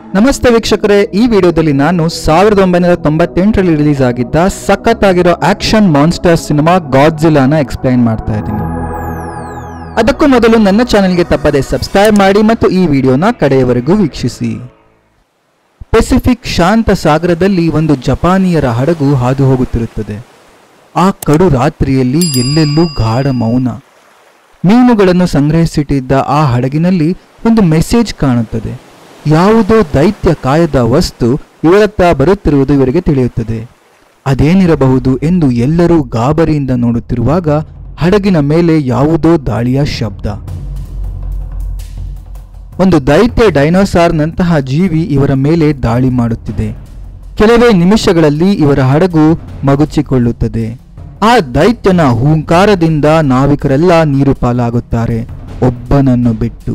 ನಮಸ್ತೆ ವೀಕ್ಷಕರೇ, ಈ ವಿಡಿಯೋದಲ್ಲಿ ನಾನು 1998ರಲ್ಲಿ ರಿಲೀಸ್ ಆಗಿದ್ದ ಸಖತ್ತಾಗಿರೋ ಆಕ್ಷನ್ ಮಾನ್ಸ್ಟರ್ ಸಿನಿಮಾ ಗಾಡ್ಜಿಲ್ಲಾನ ಎಕ್ಸ್ಪ್ಲೈನ್ ಮಾಡ್ತಾ ಇದ್ದೀನಿ. ಅದಕ್ಕೂ ಮೊದಲು ನನ್ನ ಚಾನೆಲ್ಗೆ ತಪ್ಪದೆ ಸಬ್ಸ್ಕ್ರೈಬ್ ಮಾಡಿ ಮತ್ತು ಈ ವಿಡಿಯೋನ ಕಡೆಯವರೆಗೂ ವೀಕ್ಷಿಸಿ. ಪೆಸಿಫಿಕ್ ಶಾಂತ ಸಾಗರದಲ್ಲಿ ಒಂದು ಜಪಾನಿಯರ ಹಡಗು ಹಾದು ಹೋಗುತ್ತಿರುತ್ತದೆ. ಆ ಕಡು ರಾತ್ರಿಯಲ್ಲಿ ಎಲ್ಲೆಲ್ಲೂ ಗಾಢ ಮೌನ. ಮೀನುಗಳನ್ನು ಸಂಗ್ರಹಿಸಿಟ್ಟಿದ್ದ ಆ ಹಡಗಿನಲ್ಲಿ ಒಂದು ಮೆಸೇಜ್ ಕಾಣುತ್ತದೆ. ಯಾವುದೋ ದೈತ್ಯ ಕಾಯದ ವಸ್ತು ಇವರತ್ತ ಬರುತ್ತಿರುವುದು ಇವರಿಗೆ ತಿಳಿಯುತ್ತದೆ. ಅದೇನಿರಬಹುದು ಎಂದು ಎಲ್ಲರೂ ಗಾಬರಿಯಿಂದ ನೋಡುತ್ತಿರುವಾಗ ಹಡಗಿನ ಮೇಲೆ ಯಾವುದೋ ದಾಳಿಯ ಶಬ್ದ. ಒಂದು ದೈತ್ಯ ಡೈನೋಸಾರ್ನಂತಹ ಜೀವಿ ಇವರ ಮೇಲೆ ದಾಳಿ ಮಾಡುತ್ತಿದೆ. ಕೆಲವೇ ನಿಮಿಷಗಳಲ್ಲಿ ಇವರ ಹಡಗು ಮಗುಚಿಕೊಳ್ಳುತ್ತದೆ. ಆ ದೈತ್ಯನ ಹೂಂಕಾರದಿಂದ ನಾವಿಕರೆಲ್ಲ ನೀರು ಪಾಲಾಗುತ್ತಾರೆ, ಒಬ್ಬನನ್ನು ಬಿಟ್ಟು.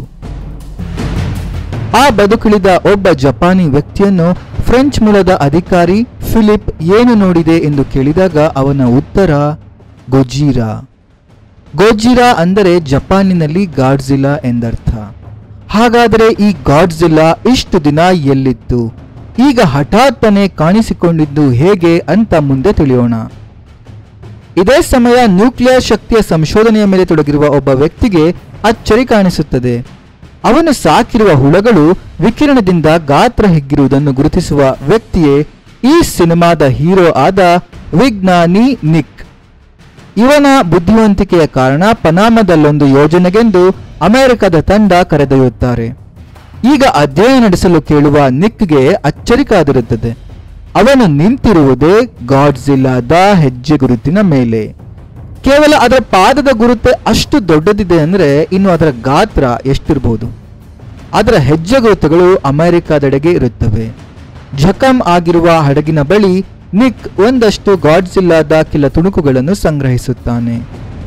ಆ ಬದುಕುಳಿದ ಒಬ್ಬ ಜಪಾನಿ ವ್ಯಕ್ತಿಯನ್ನು ಫ್ರೆಂಚ್ ಮೂಲದ ಅಧಿಕಾರಿ ಫಿಲಿಪ್ ಏನು ನೋಡಿದೆ ಎಂದು ಕೇಳಿದಾಗ ಅವನ ಉತ್ತರ ಗೊಜೀರಾ. ಗೊಜೀರಾ ಅಂದರೆ ಜಪಾನಿನಲ್ಲಿ ಗಾಡ್ಜಿಲ್ಲಾ ಎಂದರ್ಥ. ಹಾಗಾದರೆ ಈ ಗಾಡ್ಜಿಲ್ಲಾ ಇಷ್ಟು ದಿನ ಎಲ್ಲಿತ್ತು, ಈಗ ಹಠಾತ್ತನೆ ಕಾಣಿಸಿಕೊಂಡಿದ್ದು ಹೇಗೆ ಅಂತ ಮುಂದೆ ತಿಳಿಯೋಣ. ಇದೇ ಸಮಯ ನ್ಯೂಕ್ಲಿಯರ್ ಶಕ್ತಿಯ ಸಂಶೋಧನೆಯ ಮೇಲೆ ತೊಡಗಿರುವ ಒಬ್ಬ ವ್ಯಕ್ತಿಗೆ ಅಚ್ಚರಿ ಕಾಣಿಸುತ್ತದೆ. ಅವನು ಸಾಕಿರುವ ಹುಳಗಳು ವಿಕಿರಣದಿಂದ ಗಾತ್ರ ಹಿಗ್ಗಿರುವುದನ್ನು ಗುರುತಿಸುವ ವ್ಯಕ್ತಿಯೇ ಈ ಸಿನಿಮಾದ ಹೀರೋ ಆದ ವಿಜ್ಞಾನಿ ನಿಕ್. ಇವನ ಬುದ್ಧಿವಂತಿಕೆಯ ಕಾರಣ ಪನಾಮದಲ್ಲೊಂದು ಯೋಜನೆಗೆಂದು ಅಮೆರಿಕದ ತಂಡ ಕರೆದೊಯ್ಯುತ್ತಾರೆ. ಈಗ ಅಧ್ಯಯನ ನಡೆಸಲು ಕೇಳುವ ನಿಕ್ಗೆ ಅಚ್ಚರಿ ಕಾದಿರುತ್ತದೆ. ಅವನು ನಿಂತಿರುವುದೇ ಗಾಡ್ಜಿಲ್ಲಾದ ಹೆಜ್ಜೆ ಗುರುತಿನ ಮೇಲೆ. ಕೇವಲ ಅದರ ಪಾದದ ಗುರುತೆ ಅಷ್ಟು ದೊಡ್ಡದಿದೆ ಅಂದರೆ ಇನ್ನು ಅದರ ಗಾತ್ರ ಎಷ್ಟಿರಬಹುದು. ಅದರ ಹೆಜ್ಜೆ ಗುರುತುಗಳು ಅಮೆರಿಕದೆಡೆಗೆ ಇರುತ್ತವೆ. ಜಖಂ ಆಗಿರುವ ಹಡಗಿನ ಬಳಿ ನಿಕ್ ಒಂದಷ್ಟು ಗಾಡ್ಜಿಲ್ಲಾದ ಕೆಲ ತುಣುಕುಗಳನ್ನು ಸಂಗ್ರಹಿಸುತ್ತಾನೆ.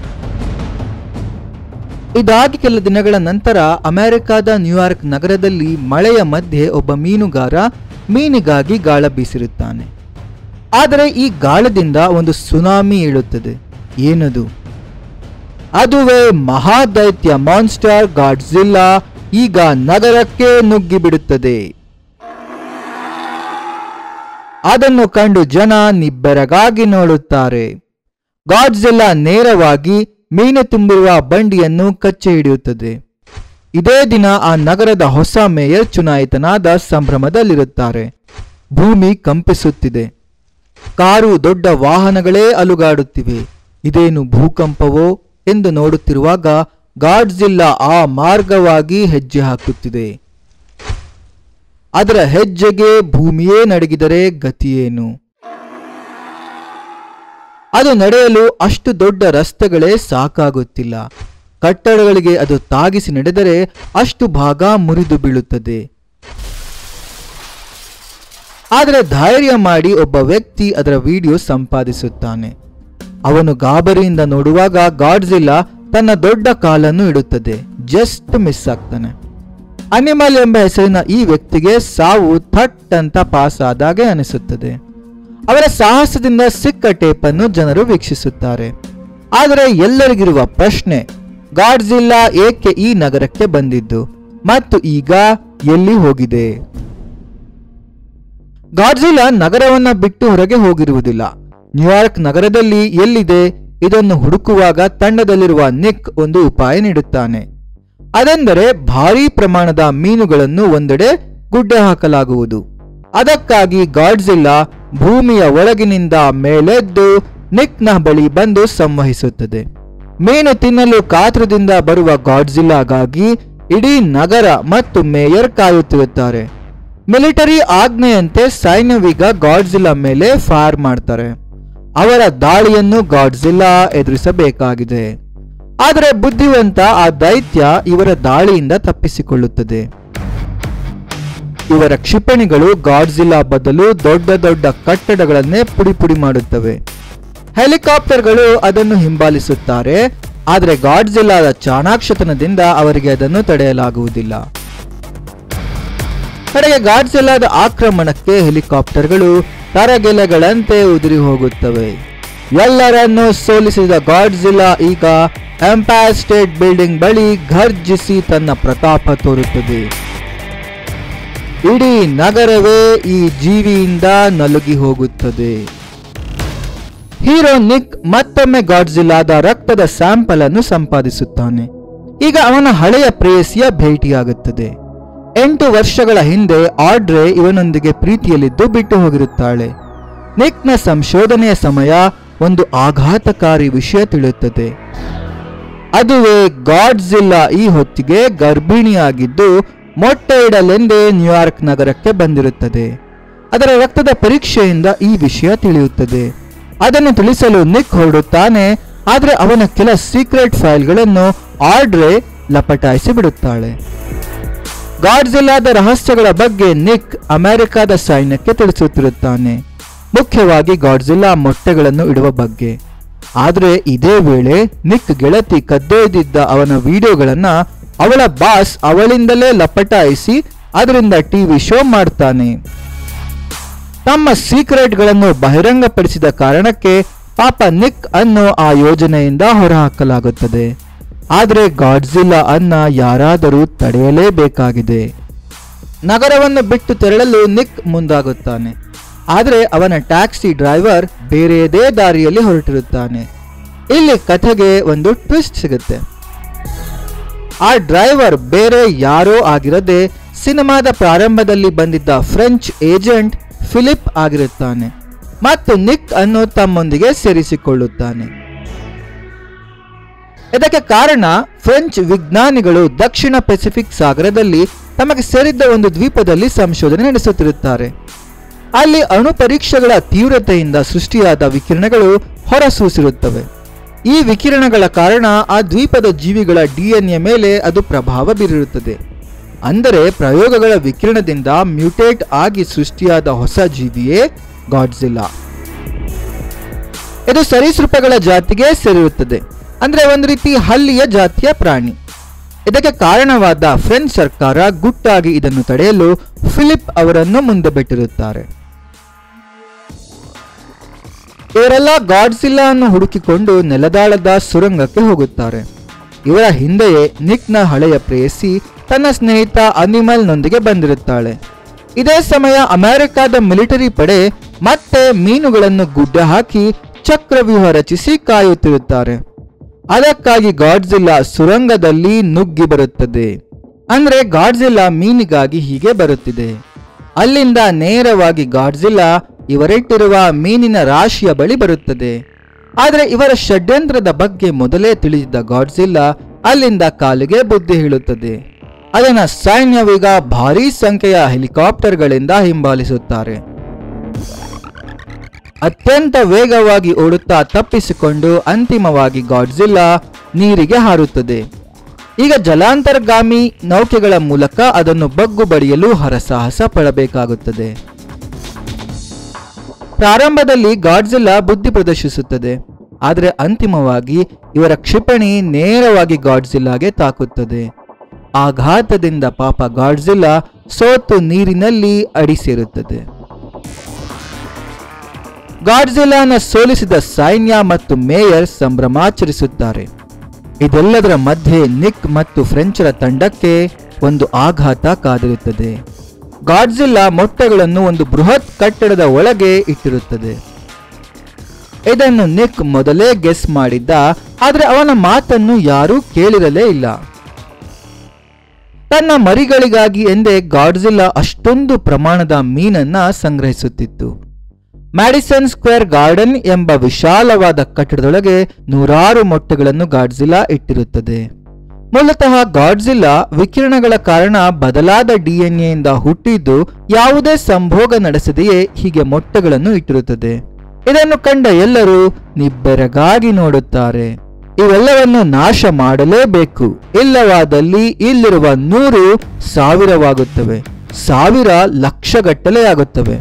ಇದಾಗಿ ಕೆಲ ದಿನಗಳ ನಂತರ ಅಮೆರಿಕದ ನ್ಯೂಯಾರ್ಕ್ ನಗರದಲ್ಲಿ ಮಳೆಯ ಮಧ್ಯೆ ಒಬ್ಬ ಮೀನುಗಾರ ಮೀನಿಗಾಗಿ ಗಾಳ ಬೀಸಿರುತ್ತಾನೆ. ಆದರೆ ಈ ಗಾಳದಿಂದ ಒಂದು ಸುನಾಮಿ ಏಳುತ್ತದೆ. ಏನದು? ಅದುವೇ ಮಹಾದೈತ್ಯ ಮಾನ್ಸ್ಟರ್ ಗಾಡ್ಜಿಲ್ಲಾ ಈಗ ನಗರಕ್ಕೆ ನುಗ್ಗಿಬಿಡುತ್ತದೆ. ಅದನ್ನು ಕಂಡು ಜನ ನಿಬ್ಬೆರಗಾಗಿ ನೋಡುತ್ತಾರೆ. ಗಾಡ್ಜಿಲ್ಲಾ ನೇರವಾಗಿ ಮೀನು ತುಂಬಿರುವ ಬಂಡಿಯನ್ನು ಕಚ್ಚಿ ಹಿಡಿಯುತ್ತದೆ. ಇದೇ ದಿನ ಆ ನಗರದ ಹೊಸ ಮೇಯರ್ ಚುನಾಯಿತನಾದ ಸಂಭ್ರಮದಲ್ಲಿರುತ್ತಾರೆ. ಭೂಮಿ ಕಂಪಿಸುತ್ತಿದೆ. ಕಾರು ದೊಡ್ಡ ವಾಹನಗಳೇ ಅಲುಗಾಡುತ್ತಿವೆ. ಇದೇನು ಭೂಕಂಪವೋ ಎಂದು ನೋಡುತ್ತಿರುವಾಗ ಗಾಡ್ಜಿಲ್ಲಾ ಆ ಮಾರ್ಗವಾಗಿ ಹೆಜ್ಜೆ ಹಾಕುತ್ತಿದೆ. ಅದರ ಹೆಜ್ಜೆಗೆ ಭೂಮಿಯೇ ನಡಗಿದರೆ ಗತಿಯೇನು? ಅದು ನಡೆಯಲು ಅಷ್ಟು ದೊಡ್ಡ ರಸ್ತೆಗಳೇ ಸಾಕಾಗುತ್ತಿಲ್ಲ. ಕಟ್ಟಡಗಳಿಗೆ ಅದು ತಾಗಿಸಿ ನಡೆದರೆ ಅಷ್ಟು ಭಾಗ ಮುರಿದು ಬೀಳುತ್ತದೆ. ಆದರೆ ಧೈರ್ಯ ಮಾಡಿ ಒಬ್ಬ ವ್ಯಕ್ತಿ ಅದರ ವಿಡಿಯೋ ಸಂಪಾದಿಸುತ್ತಾನೆ. ಅವನು ಗಾಬರಿಯಿಂದ ನೋಡುವಾಗ ಗಾಡ್ಜಿಲ್ಲಾ ತನ್ನ ದೊಡ್ಡ ಕಾಲನ್ನು ಇಡುತ್ತದೆ. ಜಸ್ಟ್ ಮಿಸ್ ಆಗ್ತಾನೆ. ಅನಿಮಲ್ ಎಂಬ ಹೆಸರಿನ ಈ ವ್ಯಕ್ತಿಗೆ ಸಾವು ಥಟ್ ಅಂತ ಪಾಸ್ ಆದಾಗೆ ಅನಿಸುತ್ತದೆ. ಅವರ ಸಾಹಸದಿಂದ ಸಿಕ್ಕ ಟೇಪನ್ನು ಜನರು ವೀಕ್ಷಿಸುತ್ತಾರೆ. ಆದರೆ ಎಲ್ಲರಿಗಿರುವ ಪ್ರಶ್ನೆ, ಗಾಡ್ಜಿಲ್ಲಾ ಏಕೆ ಈ ನಗರಕ್ಕೆ ಬಂದಿದ್ದು ಮತ್ತು ಈಗ ಎಲ್ಲಿ ಹೋಗಿದೆ? ಗಾಡ್ಜಿಲ್ಲಾ ನಗರವನ್ನ ಬಿಟ್ಟು ಹೊರಗೆ ಹೋಗಿರುವುದಿಲ್ಲ. ನ್ಯೂಯಾರ್ಕ್ ನಗರದಲ್ಲಿ ಎಲ್ಲಿದೆ ಇದನ್ನು ಹುಡುಕುವಾಗ ತಂಡದಲ್ಲಿರುವ ನಿಕ್ ಒಂದು ಉಪಾಯ ನೀಡುತ್ತಾನೆ. ಅದೆಂದರೆ ಭಾರೀ ಪ್ರಮಾಣದ ಮೀನುಗಳನ್ನು ಒಂದೆಡೆ ಗುಡ್ಡೆ ಹಾಕಲಾಗುವುದು. ಅದಕ್ಕಾಗಿ ಗಾಡ್ಜಿಲ್ಲಾ ಭೂಮಿಯ ಒಳಗಿನಿಂದ ಮೇಲೆದ್ದು ನಿಕ್ನ ಬಳಿ ಬಂದು ಸಂವಹಿಸುತ್ತದೆ. ಮೀನು ತಿನ್ನಲು ಕಾತುರದಿಂದ ಬರುವ ಗಾಡ್ಜಿಲ್ಲಾಗಾಗಿ ಇಡೀ ನಗರ ಮತ್ತು ಮೇಯರ್ ಕಾಯುತ್ತಿರುತ್ತಾರೆ. ಮಿಲಿಟರಿ ಆಜ್ಞೆಯಂತೆ ಸೈನ್ಯವೀಗ ಗಾಡ್ಜಿಲ್ಲಾ ಮೇಲೆ ಫೈರ್ ಮಾಡ್ತಾರೆ. ಅವರ ದಾಳಿಯನ್ನು ಗಾಡ್ಜಿಲ್ಲಾ ಎದುರಿಸಬೇಕಾಗಿದೆ. ಆದರೆ ಬುದ್ಧಿವಂತ ಆ ದೈತ್ಯ ಇವರ ದಾಳಿಯಿಂದ ತಪ್ಪಿಸಿಕೊಳ್ಳುತ್ತದೆ. ಇವರ ಕ್ಷಿಪಣಿಗಳು ಗಾಡ್ಜಿಲ್ಲಾ ಬದಲು ದೊಡ್ಡ ದೊಡ್ಡ ಕಟ್ಟಡಗಳನ್ನೇ ಪುಡಿ ಪುಡಿ ಮಾಡುತ್ತವೆ. ಹೆಲಿಕಾಪ್ಟರ್ಗಳು ಅದನ್ನು ಹಿಂಬಾಲಿಸುತ್ತಾರೆ. ಆದರೆ ಗಾಡ್ಜಿಲ್ಲಾದ ಚಾಣಾಕ್ಷತನದಿಂದ ಅವರಿಗೆ ಅದನ್ನು ತಡೆಯಲಾಗುವುದಿಲ್ಲ. ಕಡೆಗೆ ಗಾಡ್ಜಿಲ್ಲಾದ ಆಕ್ರಮಣಕ್ಕೆ ಹೆಲಿಕಾಪ್ಟರ್ಗಳು ತರಗೆಲೆಗಳಂತೆ ಉದುರಿ ಹೋಗುತ್ತವೆ. ಎಲ್ಲರನ್ನೂ ಸೋಲಿಸಿದ ಗಾಡ್ಜಿಲ್ಲಾ ಈಗ ಎಂಪೈರ್ ಸ್ಟೇಟ್ ಬಿಲ್ಡಿಂಗ್ ಬಳಿ ಘರ್ಜಿಸಿ ತನ್ನ ಪ್ರತಾಪ ತೋರುತ್ತದೆ. ಇಡೀ ನಗರವೇ ಈ ಜೀವಿಯಿಂದ ನಲುಗಿ ಹೋಗುತ್ತದೆ. ಹೀರೋ ನಿಕ್ ಮತ್ತೊಮ್ಮೆ ಗಾಡ್ಜಿಲ್ಲಾದ ರಕ್ತದ ಸ್ಯಾಂಪಲ್ ಅನ್ನು ಸಂಪಾದಿಸುತ್ತಾನೆ. ಈಗ ಅವನ ಹಳೆಯ ಪ್ರೇಯಸಿಯ ಭೇಟಿಯಾಗುತ್ತದೆ. 8 ವರ್ಷಗಳ ಹಿಂದೆ ಆಡ್ರೆ ಇವನೊಂದಿಗೆ ಪ್ರೀತಿಯಲ್ಲಿದ್ದು ಬಿಟ್ಟು ಹೋಗಿರುತ್ತಾಳೆ. ನಿಕ್ನ ಸಂಶೋಧನೆಯ ಸಮಯ ಒಂದು ಆಘಾತಕಾರಿ ವಿಷಯ ತಿಳಿಯುತ್ತದೆ. ಅದುವೇ ಗಾಡ್ಜಿಲ್ಲಾ ಈ ಹೊತ್ತಿಗೆ ಗರ್ಭಿಣಿಯಾಗಿದ್ದು ಮೊಟ್ಟೆ ಇಡಲೆಂದೇ ನ್ಯೂಯಾರ್ಕ್ ನಗರಕ್ಕೆ ಬಂದಿರುತ್ತದೆ. ಅದರ ರಕ್ತದ ಪರೀಕ್ಷೆಯಿಂದ ಈ ವಿಷಯ ತಿಳಿಯುತ್ತದೆ. ಅದನ್ನು ತಿಳಿಸಲು ನಿಕ್ ಹೊರಡುತ್ತಾನೆ. ಆದರೆ ಅವನ ಕೆಲ ಸೀಕ್ರೆಟ್ ಫೈಲ್ಗಳನ್ನು ಆಡ್ರೆ ಲಪಟಾಯಿಸಿ ಬಿಡುತ್ತಾಳೆ. ಗಾಡ್ಜಿಲ್ಲಾದ ರಹಸ್ಯಗಳ ಬಗ್ಗೆ ನಿಕ್ ಅಮೆರಿಕದ ಸೈನ್ಯಕ್ಕೆ ತಿಳಿಸುತ್ತಿರುತ್ತಾನೆ, ಮುಖ್ಯವಾಗಿ ಗಾಡ್ಜಿಲ್ಲಾ ಮೊಟ್ಟೆಗಳನ್ನು ಇಡುವ ಬಗ್ಗೆ. ಆದರೆ ಇದೇ ವೇಳೆ ನಿಕ್ ಗೆಳತಿ ಕದ್ದೊಯ್ದಿದ್ದ ಅವನ ವಿಡಿಯೋಗಳನ್ನ ಅವಳ ಬಾಸ್ ಅವಳಿಂದಲೇ ಲಪಟಾಯಿಸಿ ಅದರಿಂದ ಟಿವಿ ಶೋ ಮಾಡ್ತಾನೆ. ತಮ್ಮ ಸೀಕ್ರೆಟ್ಗಳನ್ನು ಬಹಿರಂಗಪಡಿಸಿದ ಕಾರಣಕ್ಕೆ ಪಾಪ ನಿಕ್ ಅನ್ನು ಆ ಯೋಜನೆಯಿಂದ ಹೊರಹಾಕಲಾಗುತ್ತದೆ. ಆದರೆ ಗಾಡ್ಜಿಲ್ಲಾ ಅನ್ನ ಯಾರಾದರೂ ತಡೆಯಲೇಬೇಕಾಗಿದೆ. ನಗರವನ್ನು ಬಿಟ್ಟು ತೆರಳಲು ನಿಕ್ ಮುಂದಾಗುತ್ತಾನೆ. ಆದರೆ ಅವನ ಟ್ಯಾಕ್ಸಿ ಡ್ರೈವರ್ ಬೇರೆಯದೇ ದಾರಿಯಲ್ಲಿ ಹೊರಟಿರುತ್ತಾನೆ. ಇಲ್ಲಿ ಕಥೆಗೆ ಒಂದು ಟ್ವಿಸ್ಟ್ ಸಿಗುತ್ತೆ. ಆ ಡ್ರೈವರ್ ಬೇರೆ ಯಾರೋ ಆಗಿರದೆ ಸಿನಿಮಾದ ಪ್ರಾರಂಭದಲ್ಲಿ ಬಂದಿದ್ದ ಫ್ರೆಂಚ್ ಏಜೆಂಟ್ ಫಿಲಿಪ್ ಆಗಿರುತ್ತಾನೆ ಮತ್ತು ನಿಕ್ ಅನ್ನು ತಮ್ಮೊಂದಿಗೆ ಸೇರಿಸಿಕೊಳ್ಳುತ್ತಾನೆ. ಇದಕ್ಕೆ ಕಾರಣ ಫ್ರೆಂಚ್ ವಿಜ್ಞಾನಿಗಳು ದಕ್ಷಿಣ ಪೆಸಿಫಿಕ್ ಸಾಗರದಲ್ಲಿ ತಮಗೆ ಸೇರಿದ್ದ ಒಂದು ದ್ವೀಪದಲ್ಲಿ ಸಂಶೋಧನೆ ನಡೆಸುತ್ತಿರುತ್ತಾರೆ. ಅಲ್ಲಿ ಅಣು ಪರೀಕ್ಷೆಗಳ ತೀವ್ರತೆಯಿಂದ ಸೃಷ್ಟಿಯಾದ ವಿಕಿರಣಗಳು ಹೊರಸೂಸಿರುತ್ತವೆ. ಈ ವಿಕಿರಣಗಳ ಕಾರಣ ಆ ದ್ವೀಪದ ಜೀವಿಗಳ DNA ಮೇಲೆ ಅದು ಪ್ರಭಾವ ಬೀರಿರುತ್ತದೆ. ಅಂದರೆ ಪ್ರಯೋಗಗಳ ವಿಕಿರಣದಿಂದ ಮ್ಯೂಟೇಟ್ ಆಗಿ ಸೃಷ್ಟಿಯಾದ ಹೊಸ ಜೀವಿಯೇ ಗಾಡ್ಜಿಲ್ಲಾ. ಇದು ಸರೀಸೃಪಗಳ ಜಾತಿಗೆ ಸೇರಿರುತ್ತದೆ. ಅಂದ್ರೆ ಒಂದು ರೀತಿ ಹಲ್ಲಿಯ ಜಾತಿಯ ಪ್ರಾಣಿ. ಇದಕ್ಕೆ ಕಾರಣವಾದ ಫ್ರೆಂಚ್ ಸರ್ಕಾರ ಗುಟ್ಟಾಗಿ ಇದನ್ನು ತಡೆಯಲು ಫಿಲಿಪ್ ಅವರನ್ನು ಮುಂದೆ ಬಿಟ್ಟಿರುತ್ತಾರೆ. ಇವರೆಲ್ಲ ಗಾಡ್ಜಿಲ್ಲಾ ಅನ್ನು ಹುಡುಕಿಕೊಂಡು ನೆಲದಾಳದ ಸುರಂಗಕ್ಕೆ ಹೋಗುತ್ತಾರೆ. ಇವರ ಹಿಂದೆಯೇ ನಿಕ್ನ ಹಳೆಯ ಪ್ರೇಯಸಿ ತನ್ನ ಸ್ನೇಹಿತ ಅನಿಮಲ್ನೊಂದಿಗೆ ಬಂದಿರುತ್ತಾಳೆ. ಇದೇ ಸಮಯ ಅಮೆರಿಕದ ಮಿಲಿಟರಿ ಪಡೆ ಮತ್ತೆ ಮೀನುಗಳನ್ನು ಗುಡ್ಡೆ ಹಾಕಿ ಚಕ್ರವ್ಯೂಹ ರಚಿಸಿ ಕಾಯುತ್ತಿರುತ್ತಾರೆ. ಅದಕ್ಕಾಗಿ ಗಾಡ್ಜಿಲ್ಲಾ ಸುರಂಗದಲ್ಲಿ ನುಗ್ಗಿ ಬರುತ್ತದೆ. ಅಂದ್ರೆ ಗಾಡ್ಜಿಲ್ಲಾ ಮೀನಿಗಾಗಿ ಹೀಗೆ ಬರುತ್ತಿದೆ. ಅಲ್ಲಿಂದ ನೇರವಾಗಿ ಗಾಡ್ಜಿಲ್ಲಾ ಇವರಿಟ್ಟಿರುವ ಮೀನಿನ ರಾಶಿಯ ಬಳಿ ಬರುತ್ತದೆ. ಆದರೆ ಇವರ ಷಡ್ಯಂತ್ರದ ಬಗ್ಗೆ ಮೊದಲೇ ತಿಳಿದಿದ್ದ ಗಾಡ್ಜಿಲ್ಲಾ ಅಲ್ಲಿಂದ ಕಾಲಿಗೆ ಬುದ್ಧಿ ಹೇಳುತ್ತದೆ. ಅದನ್ನ ಸೈನ್ಯವೀಗ ಭಾರೀ ಸಂಖ್ಯೆಯ ಹೆಲಿಕಾಪ್ಟರ್ಗಳಿಂದ ಹಿಂಬಾಲಿಸುತ್ತಾರೆ. ಅತ್ಯಂತ ವೇಗವಾಗಿ ಓಡುತ್ತಾ ತಪ್ಪಿಸಿಕೊಂಡು ಅಂತಿಮವಾಗಿ ಗಾಡ್ಜಿಲ್ಲಾ ನೀರಿಗೆ ಹಾರುತ್ತದೆ. ಈಗ ಜಲಾಂತರ್ಗಾಮಿ ನೌಕೆಗಳ ಮೂಲಕ ಅದನ್ನು ಬಗ್ಗು ಬಡಿಯಲು ಹರಸಾಹಸ ಪಡಬೇಕಾಗುತ್ತದೆ. ಪ್ರಾರಂಭದಲ್ಲಿ ಗಾಡ್ಜಿಲ್ಲಾ ಬುದ್ಧಿ ಪ್ರದರ್ಶಿಸುತ್ತದೆ. ಆದರೆ ಅಂತಿಮವಾಗಿ ಇವರ ಕ್ಷಿಪಣಿ ನೇರವಾಗಿ ಗಾಡ್ಜಿಲ್ಲಾಗೆ ತಾಕುತ್ತದೆ. ಆಘಾತದಿಂದ ಪಾಪ ಗಾಡ್ಜಿಲ್ಲಾ ಸೋತು ನೀರಿನಲ್ಲಿ ಅಡಿ ಸೇರುತ್ತದೆ. ಗಾಡ್ಜಿಲ್ಲಾನ ಸೋಲಿಸಿದ ಸೈನ್ಯ ಮತ್ತು ಮೇಯರ್ ಸಂಭ್ರಮಾಚರಿಸುತ್ತಾರೆ. ಇದೆಲ್ಲದರ ಮಧ್ಯೆ ನಿಕ್ ಮತ್ತು ಫ್ರೆಂಚರ ತಂಡಕ್ಕೆ ಒಂದು ಆಘಾತ ಕಾದಿರುತ್ತದೆ. ಗಾಡ್ಜಿಲ್ಲಾ ಮೊಟ್ಟೆಗಳನ್ನು ಒಂದು ಬೃಹತ್ ಕಟ್ಟಡದ ಒಳಗೆ ಇಟ್ಟಿರುತ್ತದೆ. ಇದನ್ನು ನಿಕ್ ಮೊದಲೇ ಗೆಸ್ ಮಾಡಿದ್ದ. ಆದರೆ ಅವನ ಮಾತನ್ನು ಯಾರೂ ಕೇಳಿರಲೇ ಇಲ್ಲ. ತನ್ನ ಮರಿಗಳಿಗಾಗಿ ಎಂದೇ ಗಾಡ್ಜಿಲ್ಲಾ ಅಷ್ಟೊಂದು ಪ್ರಮಾಣದ ಮೀನನ್ನ ಸಂಗ್ರಹಿಸುತ್ತಿತ್ತು. ಮ್ಯಾಡಿಸನ್ ಸ್ಕ್ವೇರ್ ಗಾರ್ಡನ್ ಎಂಬ ವಿಶಾಲವಾದ ಕಟ್ಟಡದೊಳಗೆ ನೂರಾರು ಮೊಟ್ಟೆಗಳನ್ನು ಗಾಡ್ಜಿಲ್ಲಾ ಇಟ್ಟಿರುತ್ತದೆ. ಮೂಲತಃ ಗಾಡ್ಜಿಲ್ಲಾ ವಿಕಿರಣಗಳ ಕಾರಣ ಬದಲಾದ DNA ಹುಟ್ಟಿದ್ದು ಯಾವುದೇ ಸಂಭೋಗ ನಡೆಸದೆಯೇ ಹೀಗೆ ಮೊಟ್ಟೆಗಳನ್ನು ಇಟ್ಟಿರುತ್ತದೆ. ಇದನ್ನು ಕಂಡ ಎಲ್ಲರೂ ನಿಬ್ಬೆರಗಾಗಿ ನೋಡುತ್ತಾರೆ. ಇವೆಲ್ಲವನ್ನು ನಾಶ ಮಾಡಲೇಬೇಕು, ಇಲ್ಲವಾದಲ್ಲಿ ಇಲ್ಲಿರುವ 100 ಸಾವಿರವಾಗುತ್ತವೆ, 1000 ಲಕ್ಷಗಟ್ಟಲೆ ಆಗುತ್ತವೆ.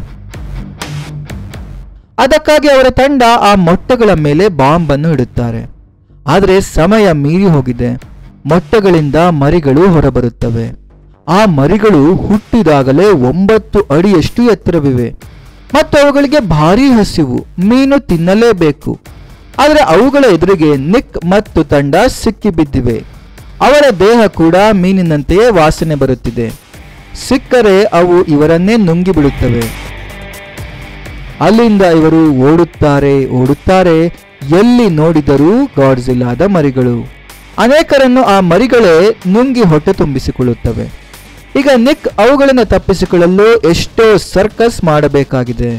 ಅದಕ್ಕಾಗಿ ಅವರ ತಂಡ ಆ ಮೊಟ್ಟೆಗಳ ಮೇಲೆ ಬಾಂಬ್ ಅನ್ನು ಇಡುತ್ತಾರೆ. ಆದರೆ ಸಮಯ ಮೀರಿ ಹೋಗಿದೆ. ಮೊಟ್ಟೆಗಳಿಂದ ಮರಿಗಳು ಹೊರಬರುತ್ತವೆ. ಆ ಮರಿಗಳು ಹುಟ್ಟಿದಾಗಲೇ 9 ಅಡಿಯಷ್ಟು ಎತ್ತರವಿವೆ ಮತ್ತು ಅವುಗಳಿಗೆ ಭಾರೀ ಹಸಿವು, ಮೀನು ತಿನ್ನಲೇಬೇಕು. ಆದರೆ ಅವುಗಳ ಎದುರಿಗೆ ನಿಕ್ ಮತ್ತು ತಂಡ ಸಿಕ್ಕಿಬಿದ್ದಿವೆ. ಅವರ ದೇಹ ಕೂಡ ಮೀನಿನಂತೆಯೇ ವಾಸನೆ ಬರುತ್ತಿದೆ. ಸಿಕ್ಕರೆ ಅವು ಇವರನ್ನೇ ನುಂಗಿ ಬಿಡುತ್ತವೆ. ಅಲ್ಲಿಂದ ಇವರು ಓಡುತ್ತಾರೆ. ಎಲ್ಲಿ ನೋಡಿದರೂ ಗಾಡ್ಜಿಲ್ಲಾದ ಮರಿಗಳು. ಅನೇಕರನ್ನು ಆ ಮರಿಗಳೇ ನುಂಗಿ ಹೊಟ್ಟೆ ತುಂಬಿಸಿಕೊಳ್ಳುತ್ತವೆ. ಈಗ ನಿಕ್ ಅವುಗಳನ್ನು ತಪ್ಪಿಸಿಕೊಳ್ಳಲು ಎಷ್ಟೋ ಸರ್ಕಸ್ ಮಾಡಬೇಕಾಗಿದೆ.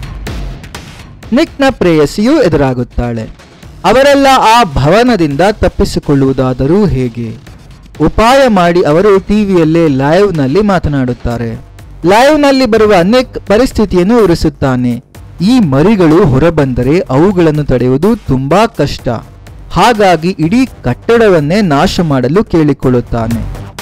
ನಿಕ್ನ ಪ್ರೇಯಸಿಯೂ ಎದುರಾಗುತ್ತಾಳೆ. ಅವರೆಲ್ಲ ಆ ಭವನದಿಂದ ತಪ್ಪಿಸಿಕೊಳ್ಳುವುದಾದರೂ ಹೇಗೆ? ಉಪಾಯ ಮಾಡಿ ಅವರು ಟಿವಿಯಲ್ಲೇ ಲೈವ್ನಲ್ಲಿ ಮಾತನಾಡುತ್ತಾರೆ. ಲೈವ್ನಲ್ಲಿ ಬರುವ ನಿಕ್ ಪರಿಸ್ಥಿತಿಯನ್ನು ವಿವರಿಸುತ್ತಾನೆ. ಈ ಮರಿಗಳು ಹೊರಬಂದರೆ ಅವುಗಳನ್ನು ತಡೆಯುವುದು ತುಂಬಾ ಕಷ್ಟ. ಹಾಗಾಗಿ ಇಡೀ ಕಟ್ಟಡವನ್ನೇ ನಾಶ ಮಾಡಲು ಕೇಳಿಕೊಳ್ಳುತ್ತಾನೆ.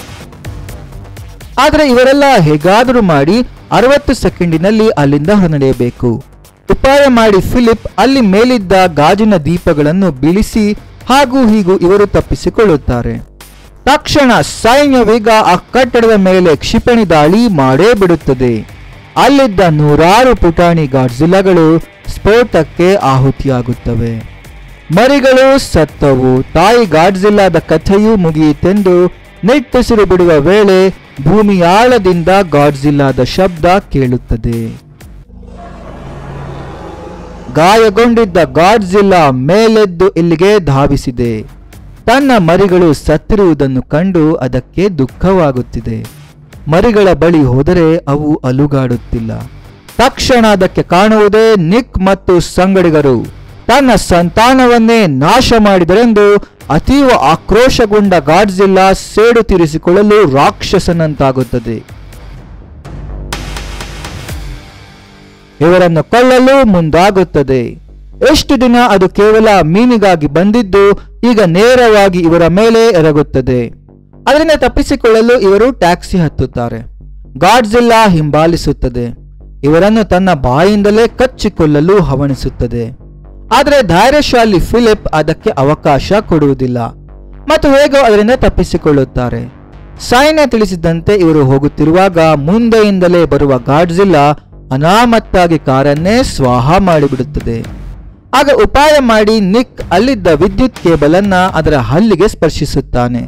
ಆದರೆ ಇವರೆಲ್ಲ ಹೇಗಾದರೂ ಮಾಡಿ 60 ಸೆಕೆಂಡಿನಲ್ಲಿ ಅಲ್ಲಿಂದ ಹೊರನಡೆಯಬೇಕು. ಉಪಾಯ ಮಾಡಿ ಫಿಲಿಪ್ ಅಲ್ಲಿ ಮೇಲಿದ್ದ ಗಾಜಿನ ದೀಪಗಳನ್ನು ಬೀಳಿಸಿ ಹಾಗೂ ಹೀಗೂ ಇವರು ತಪ್ಪಿಸಿಕೊಳ್ಳುತ್ತಾರೆ. ತಕ್ಷಣ ಸೈನ್ಯವೀಗ ಆ ಕಟ್ಟಡದ ಮೇಲೆ ಕ್ಷಿಪಣಿ ದಾಳಿ ಮಾಡೇ ಬಿಡುತ್ತದೆ. ಅಲ್ಲಿದ್ದ 100 ಪುಟಾಣಿ ಗಾಡ್ಜಿಲ್ಲಾಗಳು ಸ್ಫೋಟಕ್ಕೆ ಆಹುತಿಯಾಗುತ್ತವೆ. ಮರಿಗಳು ಸತ್ತವು. ತಾಯಿ ಗಾಡ್ಜಿಲ್ಲಾದ ಕಥೆಯೂ ಮುಗಿಯಿತೆಂದು ನಿಟ್ಟುಸಿರು ಬಿಡುವ ವೇಳೆ ಭೂಮಿಯಾಳದಿಂದ ಗಾಡ್ಜಿಲ್ಲಾದ ಶಬ್ದ ಕೇಳುತ್ತದೆ. ಗಾಯಗೊಂಡಿದ್ದ ಗಾಡ್ಜಿಲ್ಲಾ ಮೇಲೆದ್ದು ಇಲ್ಲಿಗೆ ಧಾವಿಸಿದೆ. ತನ್ನ ಮರಿಗಳು ಸತ್ತಿರುವುದನ್ನು ಕಂಡು ಅದಕ್ಕೆ ದುಃಖವಾಗುತ್ತಿದೆ. ಮರಿಗಳ ಬಳಿ ಹೋದರೆ ಅವು ಅಲುಗಾಡುತ್ತಿಲ್ಲ. ತಕ್ಷಣ ಅದಕ್ಕೆ ಕಾಣುವುದೇ ನಿಕ್ ಮತ್ತು ಸಂಗಡಿಗರು ತನ್ನ ಸಂತಾನವನ್ನೇ ನಾಶ ಮಾಡಿದರೆಂದು ಅತೀವ ಆಕ್ರೋಶಗೊಂಡ ಗಾಡ್ಜಿಲ್ಲಾ ಸೇಡು ತೀರಿಸಿಕೊಳ್ಳಲು ರಾಕ್ಷಸನಂತಾಗುತ್ತದೆ. ಇವರನ್ನು ಕೊಲ್ಲಲು ಮುಂದಾಗುತ್ತದೆ. ಎಷ್ಟು ದಿನ ಅದು ಕೇವಲ ಮೀನಿಗಾಗಿ ಬಂದಿದ್ದು ಈಗ ನೇರವಾಗಿ ಇವರ ಮೇಲೆ ಎರಗುತ್ತದೆ. ಅದರಿಂದ ತಪ್ಪಿಸಿಕೊಳ್ಳಲು ಇವರು ಟ್ಯಾಕ್ಸಿ ಹತ್ತುತ್ತಾರೆ. ಗಾಡ್ಜಿಲ್ಲಾ ಹಿಂಬಾಲಿಸುತ್ತದೆ. ಇವರನ್ನು ತನ್ನ ಬಾಯಿಂದಲೇ ಕಚ್ಚಿಕೊಳ್ಳಲು ಹವಣಿಸುತ್ತದೆ. ಆದರೆ ಧೈರ್ಯಶಾಲಿ ಫಿಲಿಪ್ ಅದಕ್ಕೆ ಅವಕಾಶ ಕೊಡುವುದಿಲ್ಲ ಮತ್ತು ಹೇಗೋ ಅದರಿಂದ ತಪ್ಪಿಸಿಕೊಳ್ಳುತ್ತಾರೆ. ಸೈನ್ಯ ತಿಳಿಸಿದಂತೆ ಇವರು ಹೋಗುತ್ತಿರುವಾಗ ಮುಂದೆಯಿಂದಲೇ ಬರುವ ಗಾಡ್ಜಿಲ್ಲಾ ಅನಾಮತ್ತಾಗಿ ಕಾರನ್ನೇ ಸ್ವಾಹ ಮಾಡಿಬಿಡುತ್ತದೆ. ಆಗ ಉಪಾಯ ಮಾಡಿ ನಿಕ್ ಅಲ್ಲಿದ್ದ ವಿದ್ಯುತ್ ಕೇಬಲ್ ಅನ್ನ ಅದರ ಹಲ್ಲಿಗೆ ಸ್ಪರ್ಶಿಸುತ್ತಾನೆ.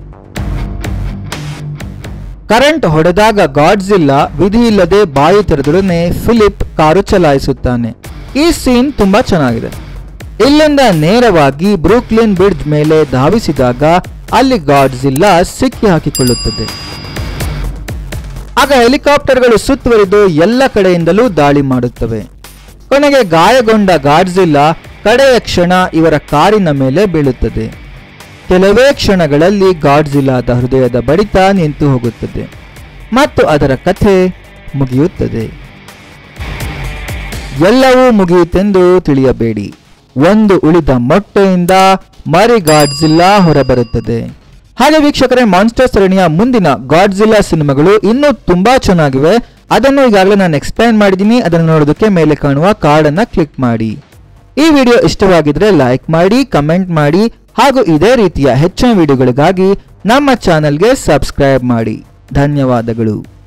ಕರೆಂಟ್ ಹೊಡೆದಾಗ ಗಾಡ್ಜಿಲ್ಲಾ ವಿಧಿಯಿಲ್ಲದೆ ಬಾಯಿ ತೆರೆದೊಡನೆ ಫಿಲಿಪ್ ಕಾರು ಚಲಾಯಿಸುತ್ತಾನೆ. ಈ ಸೀನ್ ತುಂಬಾ ಚೆನ್ನಾಗಿದೆ. ಇಲ್ಲಿಂದ ನೇರವಾಗಿ ಬ್ರೂಕ್ಲಿನ್ ಬ್ರಿಡ್ಜ್ ಮೇಲೆ ಧಾವಿಸಿದಾಗ ಅಲ್ಲಿ ಗಾಡ್ಜಿಲ್ಲಾ ಸಿಕ್ಕಿ ಹಾಕಿಕೊಳ್ಳುತ್ತದೆ. ಆಗ ಹೆಲಿಕಾಪ್ಟರ್ಗಳು ಸುತ್ತುವರಿದು ಎಲ್ಲ ಕಡೆಯಿಂದಲೂ ದಾಳಿ ಮಾಡುತ್ತವೆ. ಕೊನೆಗೆ ಗಾಯಗೊಂಡ ಗಾಡ್ಜಿಲ್ಲಾ ಕಡೆಯ ಕ್ಷಣ ಇವರ ಕಾರಿನ ಮೇಲೆ ಬೀಳುತ್ತದೆ. ಕೆಲವೇ ಕ್ಷಣಗಳಲ್ಲಿ ಗಾಡ್ಜಿಲ್ಲಾದ ಹೃದಯದ ಬಡಿತ ನಿಂತು ಹೋಗುತ್ತದೆ ಮತ್ತು ಅದರ ಕಥೆ ಮುಗಿಯುತ್ತದೆ. ಎಲ್ಲವೂ ಮುಗಿಯಿತೆಂದು ತಿಳಿಯಬೇಡಿ. ಒಂದು ಉಳಿದ ಮೊಟ್ಟೆಯಿಂದ ಮರಿ ಗಾಡ್ಜಿಲ್ಲಾ ಹೊರಬರುತ್ತದೆ. ಹಾಗೆ ವೀಕ್ಷಕರೇ, ಮಾನ್ಸ್ಟರ್ ಸರಣಿಯ ಮುಂದಿನ ಗಾಡ್ಜಿಲ್ಲಾ ಸಿನಿಮಾಗಳು ಇನ್ನೂ ತುಂಬಾ ಚೆನ್ನಾಗಿವೆ. ಅದನ್ನು ಈಗಾಗಲೇ ನಾನು ಎಕ್ಸ್ಪ್ಲೈನ್ ಮಾಡಿದ್ದೀನಿ. ಅದನ್ನು ನೋಡೋದಕ್ಕೆ ಮೇಲೆ ಕಾಣುವ ಕಾರ್ಡ್ ಅನ್ನ ಕ್ಲಿಕ್ ಮಾಡಿ. ಈ ವಿಡಿಯೋ ಇಷ್ಟವಾಗಿದ್ರೆ ಲೈಕ್ ಮಾಡಿ, ಕಮೆಂಟ್ ಮಾಡಿ ಹಾಗೂ ಇದೇ ರೀತಿಯ ಹೆಚ್ಚಿನ ವಿಡಿಯೋಗಳಿಗಾಗಿ ನಮ್ಮ ಚಾನೆಲ್ಗೆ ಸಬ್ಸ್ಕ್ರೈಬ್ ಮಾಡಿ. ಧನ್ಯವಾದಗಳು.